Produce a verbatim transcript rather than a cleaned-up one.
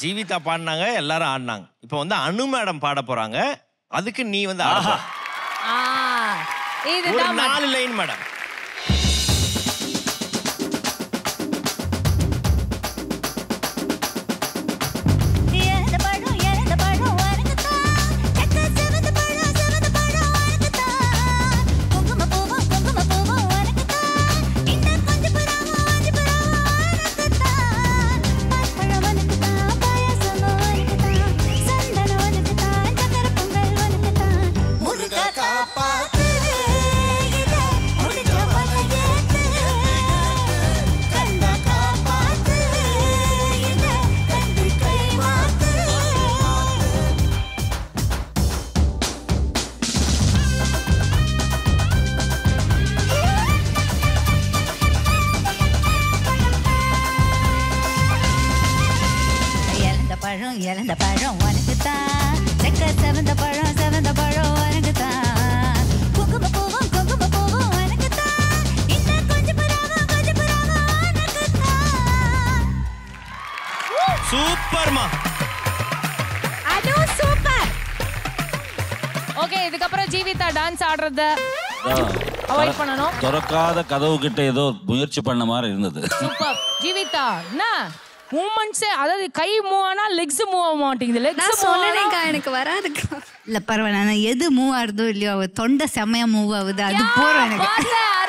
ஜீவிதா பாடினாங்க, எல்லாரும் ஆடினாங்க. இப்போ வந்து அனு மேடம் பாட போறாங்க. அதுக்கு நீ வந்து ஆட ஒரு நாலு லைன் மேடம். இழந்த பழம் உனக்கு தான், செக்க செவந்த பழம் செவந்த பழம் உனக்கு தான், குங்கும பூவும் குங்கும பூவும் உனக்கு தான், இன்னும் கொஞ்சம் புறாவும் கொஞ்சம் புறாவும் உனக்கு தான். சூப்பர்மா, அது சூப்பர். ஓகே, இதுக்கப்புறம் ஜீவிதா டான்ஸ் ஆடுறத அவாய்ட் பண்ணனும். திறக்காத கதவு கிட்ட ஏதோ முயற்சி பண்ண மாதிரி இருந்தது. சூப்பர் ஜீவிதா. என்ன மூமெண்ட்ஸ், அதாவது கை மூவ் ஆனா லெக்ஸ் மூவ் ஆக மாட்டேங்குது. லெக்ஸ் சொன்னேனேக்கா எனக்கு வராதுக்கா. இல்ல பரவாயில்ல, நான் எது மூவ் ஆகுதோ இல்லையோ அவ தொண்டை செமையா மூவ் ஆகுது, அது போறோம் எனக்கு.